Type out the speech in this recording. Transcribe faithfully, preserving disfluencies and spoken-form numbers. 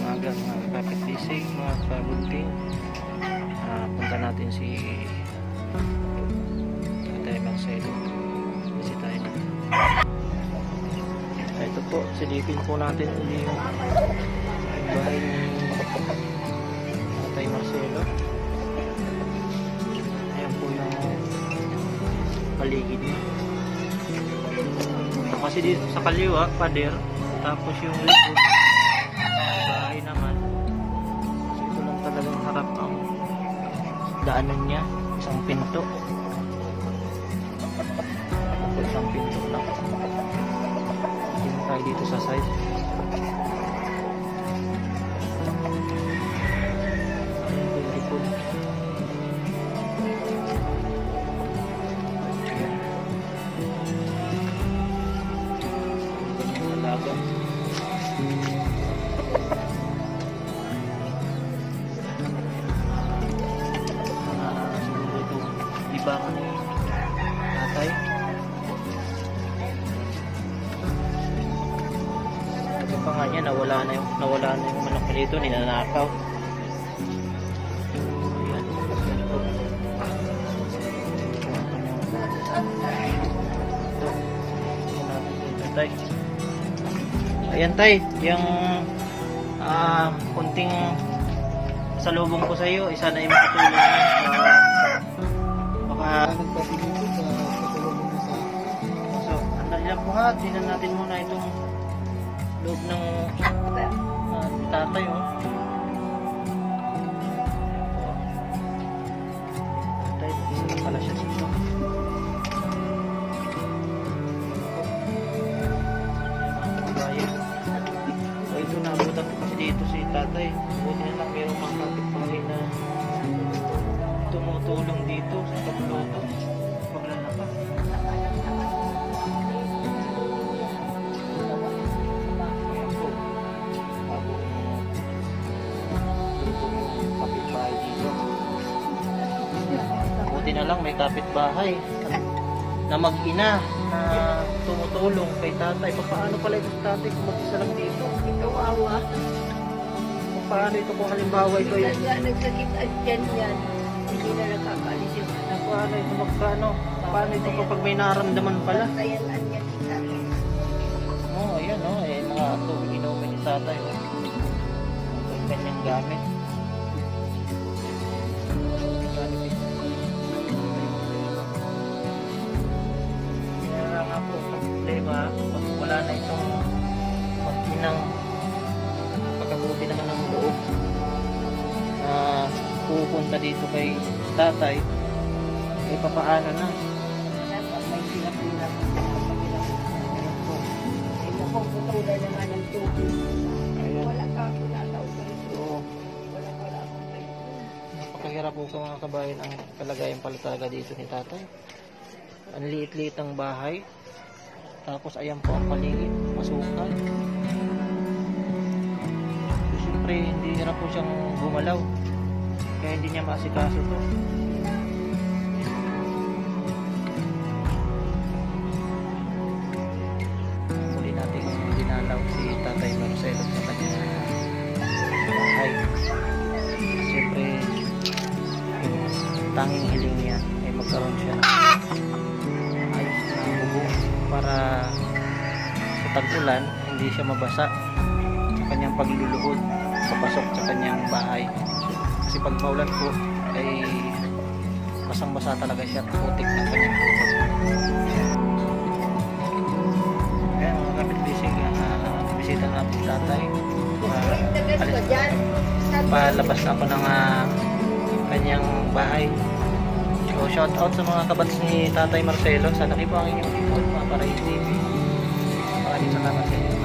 umaga mga kapitbisig, mga kabunting. Uh, punta natin si Tatay Marcelo. Bisitahin natin. Ito po, silipin po natin yung bahay ni Tatay Marcelo. Ayan po yung paligid niya. Kasi dito sa kaliwa, pader. Tapos yung likod, bahay naman. Kasi ito lang talagang harap ang daanan niya. Isang pinto. Tapos isang pinto lang. Hindi na tayo dito sa side. Ayan yung likod. Talaga. Ah, siguro ito libangan ni tatay. Sabi pa nga niya nawala na yung nawala na yung manok dito, ninanakaw. Ayan. Tay. Ayan tay, yung uh, kunting salubong ko sa iyo, isa na yung makatulong na uh, baka nagpapilito sa kasalubong mo sa so, andali lang po ha, tinan natin muna itong loob ng uh, tatay oh. Tatay, isa na pala siya dito. Nabutan ko kasi dito si tatay. Buti na lang mayroong mga kapitbahay na tumutulong dito sa pagluto, paglalaka. Ayan po. Bago yung kapitbahay dito. Buti na lang may kapitbahay na mag-ina na tumutulong kay tatay. Paano pala ito sa tatay kung mag-isa lang dito? Kawawa. Kung paano ito kung halimbawa ito yung nagsakit at dyan yan, hindi na nakakaalis yung anak. paano ito magkano? Paano ito kapag may naramdaman pala? Sayangan niya kita. Oo, oh, ayan o. Oh, eh, mga tubig inumin ni tatay. Oh. Ito yung kanyang gamit. Kaya nga po, problema, pag wala na itong mag-inang pagkabuti naman ng loob na pupunta dito kay tatay, eh papaano na? Dapat may silap-silap. Ito kung putulan naman ng tubig. Wala ka, wala ka. Oo. Wala ka, wala ka. Napakahirap po sa mga kabayan ang kalagayan pala talaga dito ni tatay. Ang liit-liit ang bahay. Tapos ayan po ang paligid, masukal. Siyempre hindi hirap po siyang gumalaw. Kaya hindi niya masikaso to. Muli natin dinalaw si Tatay Marcelo sa kanyang bahay. Siyempre yung tanging hiling niya ay magkaroon siya ng ayos na bubong para sa tag-ulan hindi siya mabasa sa kanyang pagluluhod papasok sa kanyang bahay. Kasi pag maulan po ay basang-basa talaga siya at putik ng kanyang luhod. Kaya mga kapitbisig, uh, bisita na po tatay. Uh, alis palabas ako ng uh, kanyang bahay. So shout out sa mga kabats ni Tatay Marcelo. Sana kayo po ang inyong ipon, mga Paray T V. Maraming salamat sa inyo.